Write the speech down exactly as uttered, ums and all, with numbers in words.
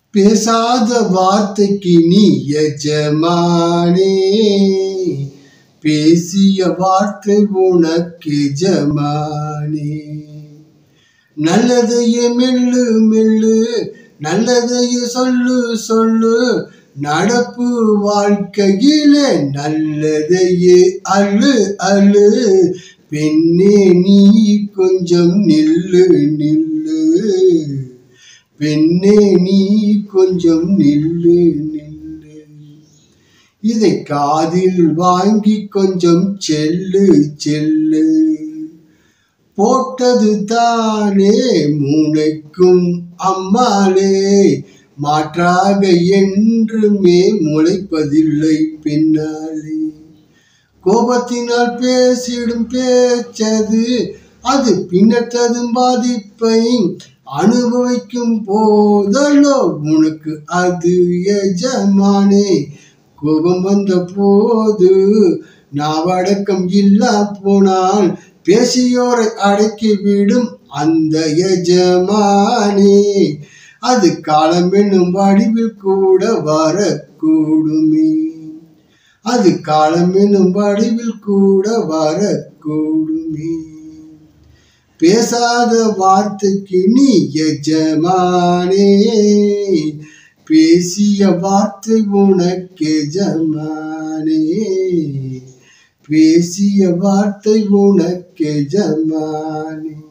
பேசாத வார்த்தைக்கு நீ எஜமானே, பேசிய வார்த்தை உனக்கு எஜமானே. நல்லதையே மெல்லு மெல்லு, நல்லதையே சொல்லு சொல்லு, நடப்பு வாழ்க்கையிலே நல்லதையே அழு அழு. பெண்ணே நீ கொஞ்சம் நில்லு நில்லு, பெண்ணே நீ கொஞ்சம் நில்லு நில்லு. இதை காதில் வாங்கி கொஞ்சம் செல்லு செல்லு. போட்டது தானே மூளைக்கும் அம்மாளே, மாற்றாக என்றுமே முளைப்பதில்லை பின்னாலே. கோபத்தினால் பேசிடும் பேச்சது, அது பின்னத்ததும் பாதிப்பை அனுபவிக்கும் போதல்லோ உனக்கு அது எஜமானே. கோபம் வந்த போது நாவடக்கம் இல்லா போனால் பேசியோரை அடக்கிவிடும் அந்த எஜமானே. அது காலம் என்னும் வடிவில் கூட வரக்கூடுமே, அது காலம் என்னும் வடிவில் கூட வரக்கூடுமே. பேசாத வார்த்தைக்கு நீ எஜமானே, பேசிய வார்த்தை உனக்கு எஜமானே, பேசிய வார்த்தை உனக்கு எஜமானே.